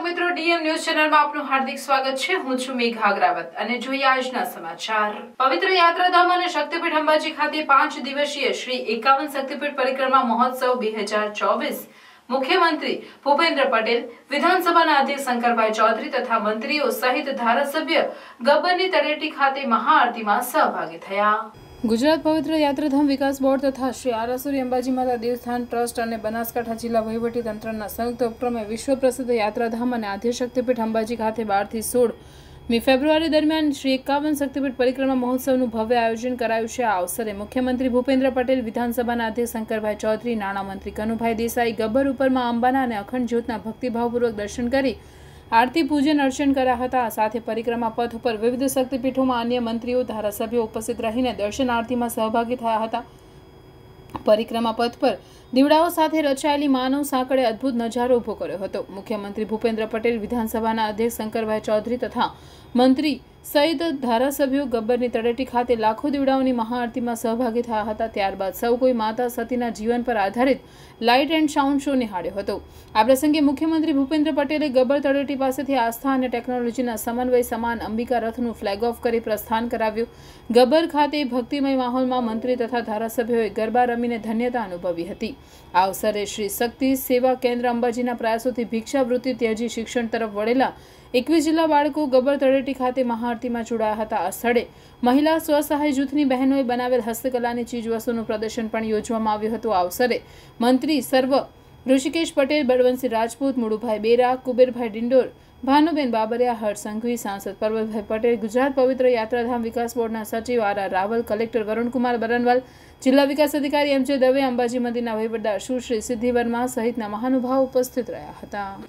મિત્રો, DM news ચેનલમાં આપનું હાર્દિક સ્વાગત છે। હું છું મેઘા અગ્રવાલ અને જોઈએ આજના સમાચાર। પવિત્ર યાત્રાધામ અને શક્તિપીઠ અંબાજી ખાતે 5 દિવસીય શ્રી 51 શક્તિપીઠ પરિક્રમા મહોત્સવ 2024 મુખ્યમંત્રી ભૂપેન્દ્ર પટેલ, વિધાનસભાના અધ્યક્ષ શંકરભાઈ ચૌધરી તથા મંત્રીઓ સહિત ધારાસભ્ય ગબ્બરની તળેટી ખાતે મહાઆરતીમાં સહભાગી થયા। ગુજરાત પવિત્ર યાત્રાધામ વિકાસ બોર્ડ તથા શ્રી આરાસુરી અંબાજી માતા દેવસ્થાન ટ્રસ્ટ અને બનાસકાંઠા જિલ્લા વહીવટી તંત્રના સંયુક્ત ઉપક્રમે વિશ્વ પ્રસિદ્ધ યાત્રાધામ અને આદ્ય શક્તિપીઠ અંબાજી ખાતે 12 થી 16 ફેબ્રુઆરી દરમિયાન શ્રી 51 શક્તિપીઠ પરિક્રમા મહોત્સવનું ભવ્ય આયોજન કરાયું છે। આ અવસરે મુખ્યમંત્રી ભૂપેન્દ્ર પટેલ, વિધાનસભાના અધ્યક્ષ શંકરભાઈ ચૌધરી, નાણામંત્રી કનુભાઈ દેસાઈ ગબ્બર ઉપરમાં અંબાના અને અખંડ જ્યોતના ભક્તિભાવપૂર્વક દર્શન કરી આરતી પૂજન અર્ચન કર્યા હતા। સાથે પરિક્રમા પથ ઉપર વિવિધ શક્તિપીઠોમાં અન્ય મંત્રીઓ, ધારાસભ્યો ઉપસ્થિત રહીને દર્શન આરતીમાં સહભાગી થયા હતા। પરિક્રમા પથ પર દીવડાઓ સાથે રચાયેલી માનવ સાંકળે અદ્ભુત નજારો ઉભો કર્યો હતો। મુખ્યમંત્રી ભૂપેન્દ્ર પટેલ, વિધાનસભાના અધ્યક્ષ શંકરભાઈ ચૌધરી તથા મંત્રી સહિત ધારાસભ્યો ગબ્બરની તળેટી ખાતે લાખો દીવડાઓની મહાઆરતીમાં સહભાગી થયા હતા। ત્યારબાદ સૌ કોઈ માતા સતીના જીવન પર આધારિત લાઇટ એન્ડ સાઉન્ડ શો નિહાળ્યો હતો। આ પ્રસંગે મુખ્યમંત્રી ભૂપેન્દ્ર પટેલે ગબ્બર તળેટી પાસેથી આસ્થા અને ટેકનોલોજીના સમન્વય સમાન અંબિકા રથનું ફ્લેગ ઓફ કરી પ્રસ્થાન કરાવ્યું। ગબ્બર ખાતે ભક્તિમય માહોલમાં મંત્રી તથા ધારાસભ્યોએ ગરબા રમીને ધન્યતા અનુભવી હતી। આ અવસરે શ્રી શક્તિ સેવા કેન્દ્ર અંબાજીના પ્રયાસોથી ભિક્ષાવૃત્તિ ત્યજી શિક્ષણ તરફ વળેલા 21 જિલ્લા બાળકો ગબ્બર તળેટી ખાતે મહાઆરતીમાં જોડાયા હતા। આ સ્થળે મહિલા સ્વસહાય જૂથની બહેનોએ બનાવેલ હસ્તકલાની ચીજવસ્તુનું પ્રદર્શન પણ યોજવામાં આવ્યું હતું। આ અવસરે મંત્રી સર્વ ઋષિકેશ પટેલ, બળવંતસિંહ રાજપૂત, મુળુભાઈ બેરા, કુબેરભાઈ ડિંડોર, ભાનુબેન બાબરિયા, હર્ષ સંઘવી, સાંસદ પર્વતભાઈ પટેલ, ગુજરાત પવિત્ર યાત્રાધામ વિકાસ બોર્ડના સચિવ આર રાવલ, કલેક્ટર વરુણકુમાર બરનવાલ, જિલ્લા વિકાસ અધિકારી એમ.જે. દવે, અંબાજી મંદિરના વહીવટદાર સુશ્રી સિદ્ધિ વર્મા સહિતના મહાનુભાવો ઉપસ્થિત રહ્યા હતા।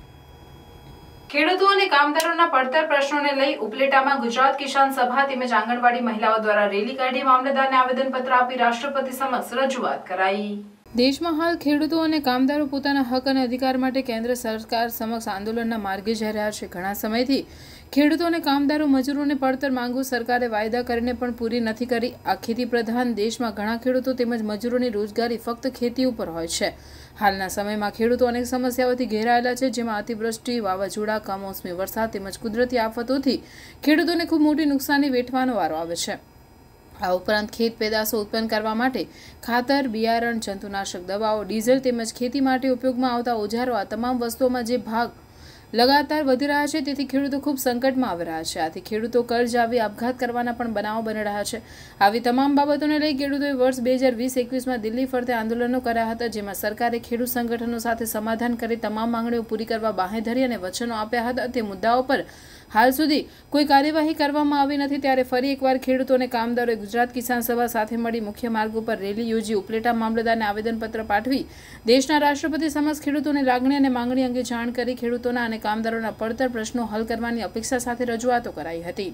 ખેડૂતો અને કામદારોના પડતર પ્રશ્નોને લઈ ઉપલેટામાં ગુજરાત કિસાન સભા તેમજ આંગણવાડી મહિલાઓ દ્વારા રેલી કાઢી મામલતદારને આવેદનપત્ર આપી રાષ્ટ્રપતિ સમક્ષ રજૂઆત કરાઈ। દેશમાં હાલ ખેડૂતો અને કામદારો પોતાના હક અને અધિકાર માટે કેન્દ્ર સરકાર સમક્ષ આંદોલનના માર્ગે જઈ રહ્યા છે। ઘણા સમયથી ખેડૂતો અને કામદારો મજૂરોને પડતર માંગો સરકારે વાયદા કરીને પણ પૂરી નથી કરી। આ ખેતી પ્રધાન દેશમાં ઘણા ખેડૂતો તેમજ મજૂરોની રોજગારી ફક્ત ખેતી ઉપર હોય છે। હાલના સમયમાં ખેડૂતો અનેક સમસ્યાઓથી ઘેરાયેલા છે, જેમાં અતિવૃષ્ટિ, વાવાઝોડા, કમોસમી વરસાદ તેમજ કુદરતી આફતોથી ખેડૂતોને ખૂબ મોટી નુકસાની વેઠવાનો વારો આવે છે। આ ઉપરાંત ખેત પેદાશો ઉત્પન્ન કરવા માટે ખાતર, બિયારણ, જંતુનાશક દવાઓ, ડીઝલ તેમજ ખેતી માટે ઉપયોગમાં આવતા ઓજારો, આ તમામ વસ્તુઓમાં જે ભાગ લગાતાર વધી રહ્યા છે, તેથી ખેડૂતો ખૂબ સંકટમાં આવી રહ્યા છે। આથી ખેડૂતો કર્જ આવી આપઘાત કરવાના પણ બનાવો બની રહ્યા છે। આવી તમામ બાબતોને લઈ ખેડૂતોએ વર્ષ 2020-21માં દિલ્હી ફરતે આંદોલનો કર્યા હતા, જેમાં સરકારે ખેડૂત સંગઠનો સાથે સમાધાન કરી તમામ માંગણીઓ પૂરી કરવા બાંહેધરી અને વચનો આપ્યા હતા। તે મુદ્દાઓ પર હાલ સુધી કોઈ કાર્યવાહી કરવામાં આવી નથી। ત્યારે ફરી એકવાર ખેડૂતો અને કામદારોએ ગુજરાત કિસાન સભા સાથે મળી મુખ્ય માર્ગ ઉપર રેલી યોજી ઉપલેટા મામલતદારને આવેદનપત્ર પાઠવી દેશના રાષ્ટ્રપતિ સમક્ષ ખેડૂતોની લાગણી અને માંગણી અંગે જાણ કરી ખેડૂતોના અને કામદારોના પડતર પ્રશ્નો હલ કરવાની અપેક્ષા સાથે રજૂઆતો કરાઈ હતી।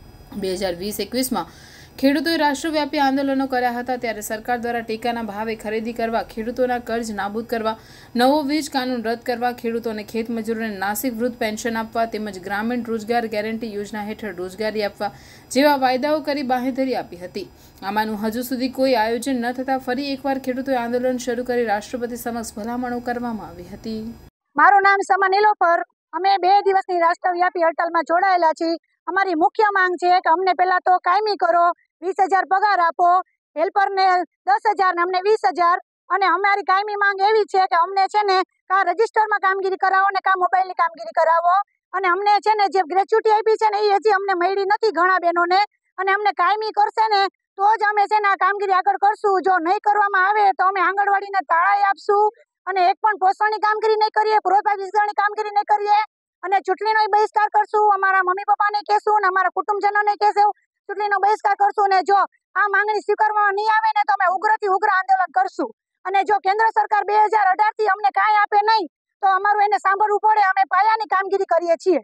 2020-21માં ખેડૂતોએ રાષ્ટ્રવ્યાપી આંદોલનો કર્યા હતા, ત્યારે સરકાર દ્વારા ટેકાના ભાવે ખરીદી કરવા, ખેડૂતોના કર્જ નાબૂદ કરવા, નવો વીજ કાનૂન રદ કરવા, ખેડૂતોને ખેત મજૂરોને નાસિક વૃદ્ધ પેન્શન આપવા તેમજ ગ્રામીણ રોજગાર ગેરંટી યોજના હેઠળ રોજગારી આપવા જેવા વાયદાઓ કરી બાંહેધરી આપી હતી। આમાંનું હજુ સુધી કોઈ આયોજન ન થતાં ફરી એકવાર ખેડૂતોએ આંદોલન શરૂ કરી રાષ્ટ્રપતિ સમક્ષ ભલામણો કરવામાં આવી હતી। મારું નામ સમા નીલોફર, અમે 2 દિવસની રાષ્ટ્રવ્યાપી હડતાલમાં જોડાયેલા છીએ। અમારી મુખ્ય માંગ છે કે અમને પહેલા તો કાયમી કરો, 20,000 પગાર આપો, હેલ્પરને 10,000 ને અમને 20,000, અને અમારી કાયમી માંગ એવી છે કે અમને છે ને કા રજિસ્ટરમાં કામગીરી કરાવો ને કા મોબાઈલની કામગીરી કરાવો, અને અમને છે ને જે ગ્રેચ્યુટી આપી છે ને એ હજી અમને મળી નથી ઘણા બહેનોને, અને અમને કાયમી કરશે ને તો જ અમે છે ને આ કામગીરી આગળ કરશું। જો નહીં કરવામાં આવે તો અમે આંગણવાડીને તાળાઈ આપશું અને એક પણ પોષણની કામગીરી નહીં કરીએ, પુરવઠા વિસ્તરણની કામગીરી નહીં કરીએ, અને ચૂંટણીનો બહિષ્કાર કરશું। અમારા મમ્મી પપ્પાને કહેશું ને અમારા કુટુંબજનોને કહેશું, ચૂંટણીનો બહિષ્કાર કરશું, ને જો આ માંગણી સ્વીકારવામાં નહીં આવે ને તો અમે ઉગ્રથી ઉગ્ર આંદોલન કરશું। અને જો કેન્દ્ર સરકાર 2018થી અમને કાંઈ આપે નહીં તો અમારું એને સાંભળવું પડે। અમે પાયાની કામગીરી કરીએ છીએ।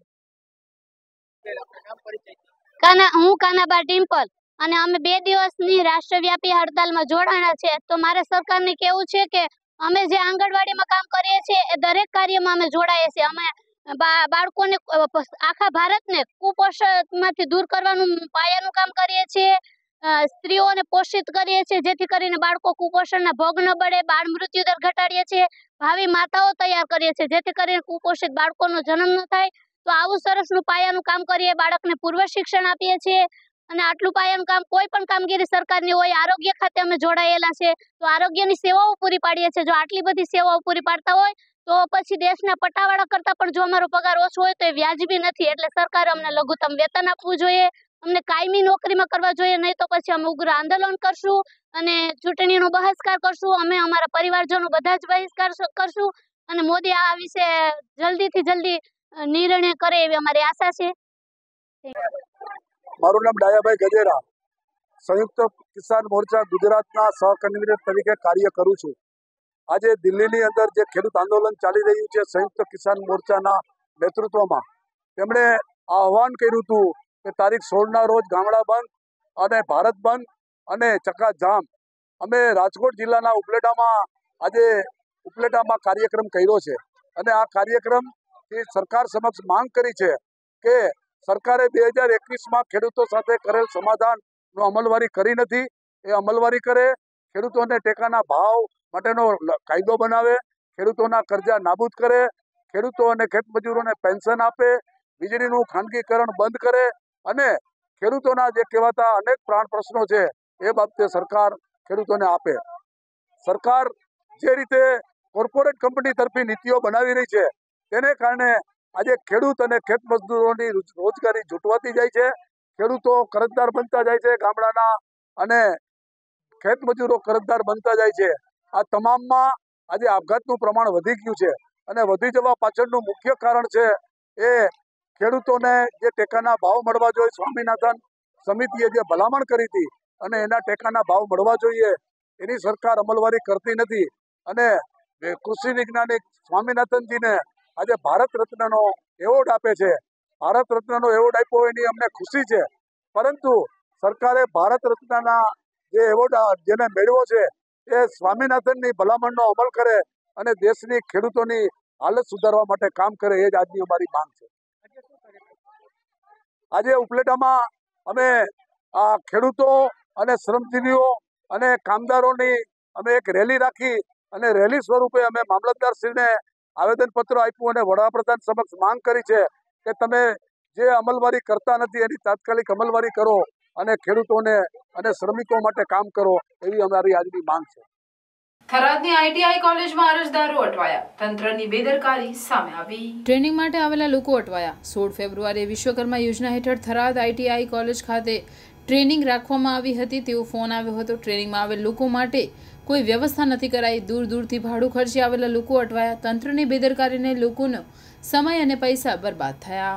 હું કાનાબા ડિમ્પલ, અને અમે 2 દિવસની રાષ્ટ્રવ્યાપી હડતાલમાં જોડાણા છે। તો મારે સરકારને કહેવું છે કે અમે જે આંગણવાડીમાં કામ કરીએ છીએ એ દરેક કાર્યમાં અમે જોડાઈએ છીએ। અમે બાળકોને આખા ભારતને કુપોષણમાંથી દૂર કરવાનું પાયાનું કામ કરીએ છીએ। સ્ત્રીઓને પોષિત કરીએ છીએ, જેથી કરીને બાળકો કુપોષણના ભોગ ન બળે, બાળ મૃત્યુ દર ઘટાડીએ છીએ, ભાવિ માતાઓ તૈયાર કરીએ છીએ, જેથી કરીને કુપોષિત બાળકોનો જન્મ ન થાય. તો આવું સરસનું પાયાનું કામ કરીએ, બાળકને પૂર્વ શિક્ષણ આપીએ છીએ. અને આટલું પાયાનું કામ, કોઈ પણ કામગીરી સરકારની હોય, આરોગ્ય ખાતે અમે જોડાયેલા છે, તો આરોગ્યની સેવાઓ પૂરી પાડીએ છીએ. જો આટલી બધી સેવાઓ પૂરી પાડતા હોય તો પછી દેશના પટાવાળા કરતા પણ જો અમારો પગાર ઓછો હોય તો એ વ્યાજબી નથી. એટલે સરકારે અમને લઘુત્તમ વેતન આપવું જોઈએ, અમને કાયમી નોકરીમાં કરવા જોઈએ, નહીં તો પછી અમે ઉગ્ર આંદોલન કરશું અને ચૂંટણીનો બહિષ્કાર કરશું. અમે અમારા પરિવારજનો બધા જ બહિષ્કાર કરશું અને મોદી આ વિશે જલ્દીથી જલ્દી નિર્ણય કરે એવી અમારી આશા છે. મારું નામ ડાયાભાઈ ગજેરા, સંયુક્ત કિસાન મોરચા ગુજરાતના સહકન્વીનર તરીકે કાર્ય કરું છું. આજે દિલ્હીની અંદર જે ખેડૂત આંદોલન ચાલી રહ્યું છે સંયુક્ત કિસાન મોરચાના નેતૃત્વમાં, તેમણે આહવાન કર્યું હતું કે તારીખ 16ના રોજ ગામડા બંધ અને ભારત બંધ અને ચક્કાજામ. અમે રાજકોટ જિલ્લાના ઉપલેટામાં કાર્યક્રમ કર્યો છે અને આ કાર્યક્રમથી સરકાર સમક્ષ માંગ કરી છે કે સરકારે 2021માં ખેડૂતો સાથે કરેલ સમાધાનનો અમલવારી કરી નથી, એ અમલવારી કરે, ખેડૂતોને ટેકાના ભાવ માટેનો કાયદો બનાવે, ખેડૂતોના કરજા નાબૂદ કરે, ખેડૂતો અને ખેતમજૂરોને પેન્શન આપે, વીજળીનું ખાનગીકરણ બંધ કરે અને ખેડૂતોના જે કહેવાતા અનેક પ્રાણ પ્રશ્નો છે એ બાબતે સરકાર ખેડૂતોને આપે. સરકાર જે રીતે કોર્પોરેટ કંપની તરફી નીતિઓ બનાવી રહી છે તેને કારણે આજે ખેડૂત અને ખેત મજદૂરોની રોજગારી જૂટવાતી જાય છે, ખેડૂતો કરજદાર બનતા જાય છે ગામડાના અને ખેત મજૂરો કરજદાર બનતા જાય છે. આ તમામમાં આજે આપઘાતનું પ્રમાણ વધી ગયું છે અને વધી જવા પાછળનું મુખ્ય કારણ છે એ ખેડૂતોને જે ટેકાના ભાવ મળવા જોઈએ, સ્વામિનાથન સમિતિએ જે ભલામણ કરી હતી અને એના ટેકાના ભાવ મળવા જોઈએ એની સરકાર અમલવારી કરતી નથી. અને કૃષિ વૈજ્ઞાનિક સ્વામિનાથનજીને આજે ભારત રત્નનો એવોર્ડ આપે છે. ભારત રત્નનો એવોર્ડ આપ્યો એની અમને ખુશી છે, પરંતુ સરકારે ભારત રત્નના જે એવોર્ડ જેને મેળવ્યો છે એ સ્વામિનાથનની ભલામણનો અમલ કરે અને દેશની ખેડૂતોની હાલત સુધારવા માટે કામ કરે, એ જ આજની અમારી માંગ છે. આજે ઉપલેટામાં અમે આ ખેડૂતો અને શ્રમજીવીઓ અને કામદારોની અમે એક રેલી રાખી અને રેલી સ્વરૂપે અમે મામલતદારશ્રીને આવેદનપત્ર આપ્યું અને વડાપ્રધાન સમક્ષ માંગ કરી છે કે તમે જે અમલવારી કરતા નથી એની તાત્કાલિક અમલવારી કરો અને ખેડૂતોને અને શ્રમિકો માટે કામ કરો, એવી અમારી આજની માંગ છે. થરાદની આઈટીઆઈ કોલેજમાં અરજદારો અટવાયા, તંત્રની બેદરકારી સામે આવી. ટ્રેનિંગ માટે આવેલા લોકો અટવાયા. 16 ફેબ્રુઆરીએ વિશ્વકર્મા યોજના હેઠળ થરાદ આઈટીઆઈ કોલેજ ખાતે ટ્રેનિંગ રાખવામાં આવી હતી તેવો ફોન આવ્યો હતો. ટ્રેનિંગમાં આવેલ લોકો માટે કોઈ વ્યવસ્થા નથી કરાઈ. દૂર દૂરથી ભાડું ખર્ચી આવેલા લોકો અટવાયા. તંત્રની બેદરકારીને લોકોનો સમય અને પૈસા બરબાદ થયા.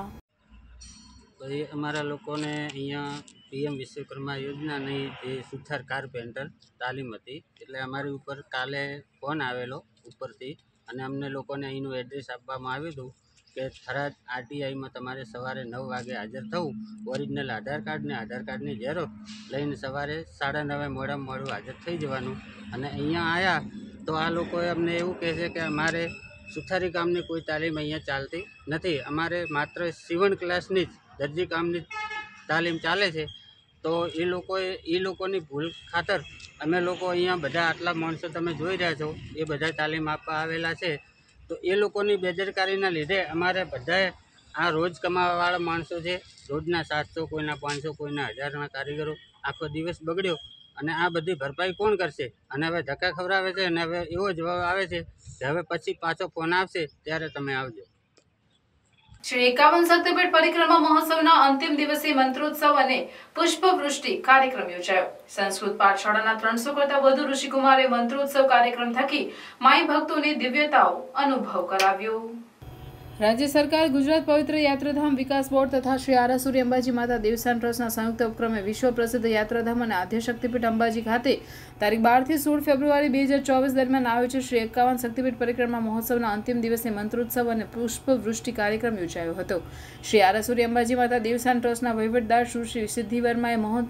અમારા લોકોને અહીંયા પીએમ વિશ્વકર્મા યોજનાની જે સુથાર કાર્પેન્ટર તાલીમ હતી, એટલે અમારી ઉપર કાલે ફોન આવેલો ઉપરથી અને અમને લોકોને અહીંનું એડ્રેસ આપવામાં આવ્યું હતું કે થરાદ આરટીઆઈમાં તમારે સવારે 9 વાગે હાજર થવું, ઓરિજિનલ આધાર કાર્ડ ને આધાર કાર્ડની ઝેરોક્ષ લઈને સવારે 9:30 મોડામાં મોડું હાજર થઈ જવાનું. અને અહીંયા આવ્યા તો આ લોકોએ અમને એવું કહે છે કે અમારે સુથારી કામની કોઈ તાલીમ અહીંયા ચાલતી નથી, અમારે માત્ર સીવણ ક્લાસની જ દરજી કામની તાલીમ ચાલે છે. તો એ લોકોની ભૂલ ખાતર અમે લોકો અહીંયા બધા આટલા માણસો તમે જોઈ રહ્યા છો એ બધા તાલીમ આપવા આવેલા છે. તો એ લોકોની બેદરકારીના લીધે અમારે બધાએ આ રોજ કમાવાવાળા માણસો છે, રોજના 700, કોઈના 500, કોઈના 1000ના કારીગરો, આખો દિવસ બગડ્યો અને આ બધી ભરપાઈ કોણ કરશે? અને હવે ધક્કા ખવડાવે છે અને હવે એવો જવાબ આવે છે કે હવે પછી પાછો ફોન આવશે ત્યારે તમે આવજો. શ્રી 51 શક્તિપીઠ પરિક્રમા મહોત્સવના અંતિમ દિવસે મંત્રોત્સવ અને પુષ્પવૃષ્ટિ કાર્યક્રમ યોજાયો. સંસ્કૃત પાઠશાળાના 300 કરતા વધુ ઋષિકુમારે મંત્રોત્સવ કાર્યક્રમ થકી માઈ ભક્તોને દિવ્યતાઓ અનુભવ કરાવ્યો. રાજ્ય સરકાર, ગુજરાત પવિત્ર યાત્રાધામ વિકાસ બોર્ડ તથા શ્રી આરાસુરી અંબાજી માતા દેવસ્થાન ટ્રસ્ટના સંયુક્ત ઉપક્રમે વિશ્વ પ્રસિદ્ધ યાત્રાધામ અને આદ્ય શક્તિપીઠ અંબાજી ખાતે તારીખ 12 થી 16 ફેબ્રુઆરી 2024 દરમિયાન આયોજિત શ્રી 51 શક્તિપીઠ પરિક્રમા મહોત્સવના અંતિમ દિવસે મંત્રોત્સવ અને પુષ્પવૃષ્ટિ કાર્યક્રમ યોજાયો હતો. શ્રી આરાસુરી અંબાજી માતા દેવસ્થાન ટ્રસ્ટના વહીવટદાર શ્રી સિદ્ધિ વર્માએ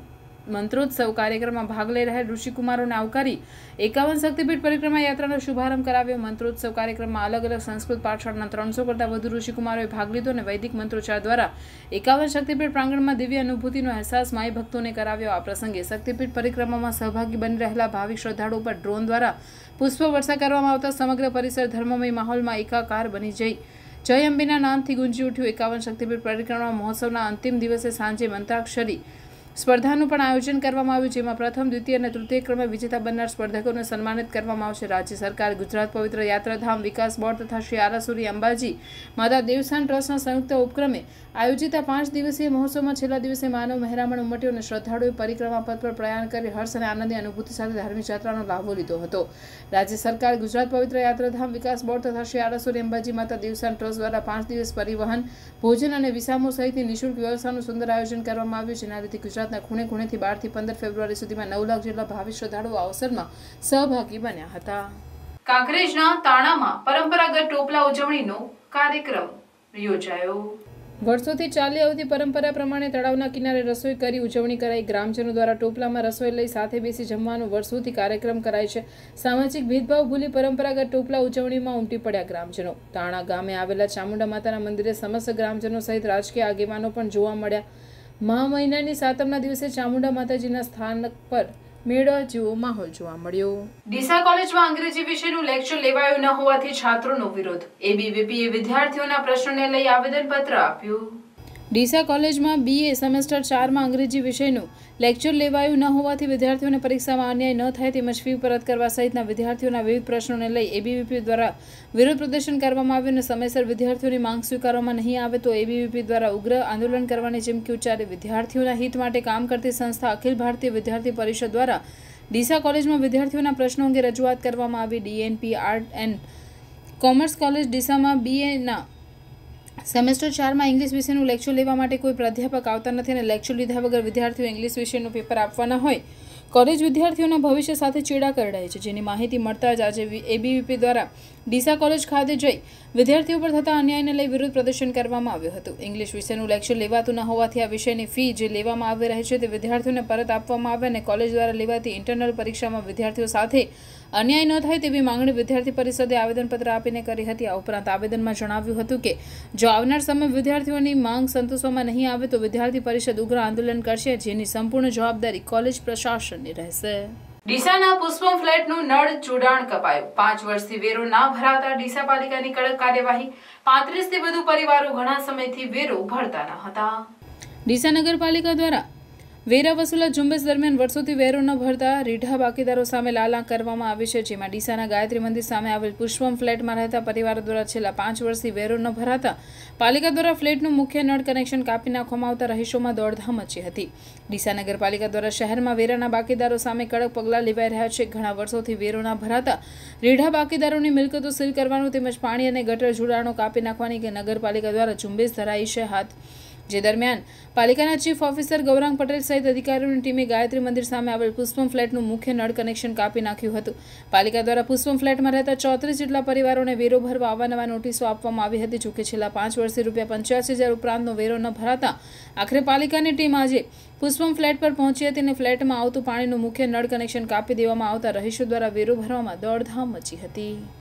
મંત્રોત્સવ કાર્યક્રમમાં ભાગ લઈ રહેલ ઋષિકુમારોને આવકારી 51 શક્તિપીઠ પરિક્રમા યાત્રાનો શુભારંભ કરાવ્યો। મંત્રોત્સવ કાર્યક્રમમાં અલગ અલગ સંસ્કૃત પાઠશાળાના 300 કરતાં વધુ ઋષિકુમારોએ ભાગ લીધો અને વૈદિક મંત્રોચ્ચાર દ્વારા 51 શક્તિપીઠ પ્રાંગણમાં દિવ્ય અનુભૂતિનો અહેસાસ માઈ ભક્તોને કરાવ્યો। આ પ્રસંગે શક્તિપીઠ પરિક્રમામાં સહભાગી બની રહેલા ભાવિક શ્રદ્ધાળુઓ પર ડ્રોન દ્વારા પુષ્પવર્ષા કરવામાં આવતા સમગ્ર પરિસર ધર્મમય માહોલમાં એકાકાર બની જય અંબેના નામથી ગુંજી ઉઠ્યું। 51 શક્તિપીઠ પરિક્રમા મહોત્સવના અંતિમ દિવસે સાંજે મંત્રાક્ષરી સ્પર્ધાનું પણ આયોજન કરવામાં આવ્યું, જેમાં પ્રથમ, દ્વિતીય અને તૃતીય ક્રમે વિજેતા બનનાર સ્પર્ધકોને સન્માનિત કરવામાં આવશે। રાજ્ય સરકાર, ગુજરાત પવિત્ર યાત્રાધામ વિકાસ બોર્ડ તથા શ્રી આરાસુરી અંબાજી માતા દેવસ્થાન ટ્રસ્ટના સંયુક્ત ઉપક્રમે આયોજિત આ 5 દિવસીય મહોત્સવમાં છેલ્લા દિવસે માનવ મહેરામણ ઉમટ્યો અને શ્રદ્ધાળુઓએ પરિક્રમા પથ પર પ્રયાણ કરી હર્ષ અને આનંદની અનુભૂતિ સાથે ધાર્મિક યાત્રાનો લાભો લીધો હતો। રાજ્ય સરકાર, ગુજરાત પવિત્ર યાત્રાધામ વિકાસ બોર્ડ તથા શ્રી આરાસુરી અંબાજી માતા દેવસ્થાન ટ્રસ્ટ દ્વારા 5 દિવસ પરિવહન, ભોજન અને વિસામો સહિતની નિઃશુલ્ક વ્યવસ્થાનું સુંદર આયોજન કરવામાં આવ્યું, જેના લીધે ગુજરાતના ખૂણે ખૂણેથી 12 થી 15 ફેબ્રુઆરી સુધીમાં 9 લાખ જેટલા ભાવિ શ્રદ્ધાળુઓ આ અવસરમાં સહભાગી બન્યા હતા। કાંકરેજના તાણામાં પરંપરાગત ટોપલા ઉજવણીનો કાર્યક્રમ યોજાયો। વર્ષોથી ચાલી આવતી પરંપરા પ્રમાણે તળાવના કિનારે રસોઈ કરી ઉજવણી કરાઈ। ગ્રામજનો દ્વારા ટોપલામાં રસોઈ લઈ સાથે બેસી જમવાનો વર્ષોથી કાર્યક્રમ કરાય છે। સામાજિક ભેદભાવ ભૂલી પરંપરાગત ટોપલા ઉજવણીમાં ઉમટી પડ્યા ગ્રામજનો। તાણા ગામે આવેલા ચામુંડા માતાના મંદિરે સમસ્ત ગ્રામજનો સહિત રાજકીય આગેવાનો પણ જોવા મળ્યા। મહા મહિનાની સાતમના દિવસે ચામુંડા માતાજીના સ્થાન પર મેળા જેવો માહોલ જોવા મળ્યો। ડીસા કોલેજમાં અંગ્રેજી વિષયનું લેક્ચર લેવાયું ન હોવાથી છાત્રોનો વિરોધ। એબીવીપીએ વિદ્યાર્થીઓના પ્રશ્નને લઈ આવેદનપત્ર આપ્યું। ડીસા કોલેજમાં BA સેમેસ્ટર 4માં અંગ્રેજી વિષયનું લેક્ચર લેવાયું ન હોવાથી વિદ્યાર્થીઓને પરીક્ષામાં અન્યાય ન થાય તેમજ ફી પરત કરવા સહિતના વિદ્યાર્થીઓના વિવિધ પ્રશ્નોને લઈ એબીવીપી દ્વારા વિરોધ પ્રદર્શન કરવામાં આવ્યું અને સમયસર વિદ્યાર્થીઓની માંગ સ્વીકારવામાં નહીં આવે તો એબીવીપી દ્વારા ઉગ્ર આંદોલન કરવાની ચીમકી ઉચ્ચારી। વિદ્યાર્થીઓના હિત માટે કામ કરતી સંસ્થા અખિલ ભારતીય વિદ્યાર્થી પરિષદ દ્વારા ડીસા કોલેજમાં વિદ્યાર્થીઓના પ્રશ્નો અંગે રજૂઆત કરવામાં આવી। DNP art and commerce college ડીસામાં BAના સેમેસ્ટર 4માં ઇંગ્લિશ વિષયનું લેક્ચર લેવા માટે કોઈ પ્રાધ્યાપક આવતા નથી અને લેક્ચર લીધા વગર વિદ્યાર્થીઓ ઇંગ્લિશ વિષયનું પેપર આપવાના હોય કોલેજ વિદ્યાર્થીઓના ભવિષ્ય સાથે ચેડા કરડાય છે, જેની માહિતી મળતા જ આજે એબીવીપી દ્વારા ડીસા કોલેજ ખાતે જઈ વિદ્યાર્થીઓ પર થતા અન્યાયને લઈ વિરોધ પ્રદર્શન કરવામાં આવ્યું હતું। ઇંગ્લિશ વિષયનું લેક્ચર લેવાતું ન હોવાથી આ વિષયની ફી જે લેવામાં આવી રહી છે તે વિદ્યાર્થીઓને પરત આપવામાં આવે અને કોલેજ દ્વારા લેવાતી ઇન્ટરનલ પરીક્ષામાં વિદ્યાર્થીઓ સાથે અન્યાય ન થાય તેવી માંગણી વિદ્યાર્થી પરિષદે આવેદનપત્ર આપીને કરી હતી। આ ઉપરાંત આવેદનમાં જણાવ્યું હતું કે જો આવનાર સમય વિદ્યાર્થીઓની માંગ સંતોષવામાં નહીં આવે તો વિદ્યાર્થી પરિષદ ઉગ્ર આંદોલન કરશે, જેની સંપૂર્ણ જવાબદારી કોલેજ પ્રશાસનની રહેશે। ડીસાના પુષ્પમ ફ્લેટનું નળ જોડાણ કપાયું। 5 વર્ષથી વેરો ના ભરાતા ડીસા પાલિકાની કડક કાર્યવાહી। 35 થી વધુ પરિવારો ઘણા સમયથી વેરો ભરતા ન હતા। ડીસા નગરપાલિકા દ્વારા વેરા વસૂલાત ઝુંબેશ દરમિયાન વર્ષોથી વેરો ન ભરતા રીઢા બાકીદારો સામે લાલાં કરવામાં આવી છે, જેમાં ડીસાના ગાયત્રી મંદિર સામે આવેલ પુષ્પમ ફ્લેટમાં રહેતા પરિવારો દ્વારા છેલ્લા 5 વર્ષથી વેરો ન ભરાતા પાલિકા દ્વારા ફ્લેટનું મુખ્ય નળ કનેક્શન કાપી નાખવામાં આવતા રહીશોમાં દોડધામ મચી હતી। ડીસા નગરપાલિકા દ્વારા શહેરમાં વેરાના બાકીદારો સામે કડક પગલાં લેવાઈ રહ્યા છે। ઘણા વર્ષોથી વેરો ન ભરાતા રીઢા બાકીદારોની મિલકતો સીલ કરવાનું તેમજ પાણી અને ગટર જોડાણો કાપી નાખવાની કે નગરપાલિકા દ્વારા ઝુંબેશ ધરાઈ છે હાથ, જે દરમિયાન પાલિકાના ચીફ ઓફિસર ગૌરાંગ પટેલ સહિત અધિકારીઓની ટીમે ગાયત્રી મંદિર સામે આવેલ પુષ્પમ ફ્લેટનું મુખ્ય નળ કનેક્શન કાપી નાખ્યું હતું। પાલિકા દ્વારા પુષ્પમ ફ્લેટમાં રહેતા 34 જેટલા પરિવારોને વેરો ભરવા અવાનવા નોટિસો આપવામાં આવી હતી। જોકે છેલ્લા 5 વર્ષથી ₹85,000 ઉપરાંતનો વેરો ન ભરાતા આખરે પાલિકાની ટીમ આજે પુષ્પમ ફ્લેટ પર પહોંચી હતી અને ફ્લેટમાં આવતું પાણીનું મુખ્ય નળ કનેક્શન કાપી દેવામાં આવતા રહીશો દ્વારા વેરો ભરવામાં દોડધામ મચી હતી।